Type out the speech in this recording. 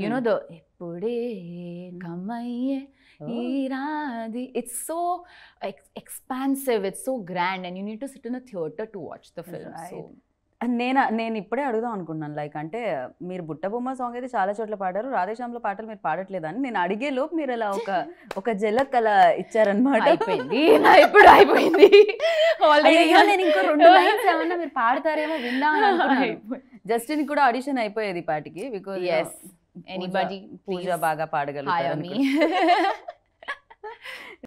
You know the ఎప్పుడే కమయ్యే ఈ Radhi. It's so expansive, it's so grand, and you need to sit in a theater to watch the film. So నేను ఇప్పుడే అడుగుదాం అనుకున్నాను, like అంటే మీరు బుట్టబొమ్మ సాంగ్ అయితే చాలా చోట్ల పాడారు, రాధేశ్యామ్లో పాటలు మీరు పాడట్లేదని నేను అడిగే లోపు మీరు అలా ఒక జలక్ అలా ఇచ్చారనమాట. అయిపోయింది ఇప్పుడు అయిపోయింది. నేను ఇంకో 2 లైన్స్ ఏమన్నా మీరు పాడతారేమో విందామని అనుకున్నాను. జస్టిన్ కూడా ఆడిషన్ అయిపోయేది పాటికి, బికాజ్ ఎనీబడి పూజ బాగా పాడగలుగుతారు.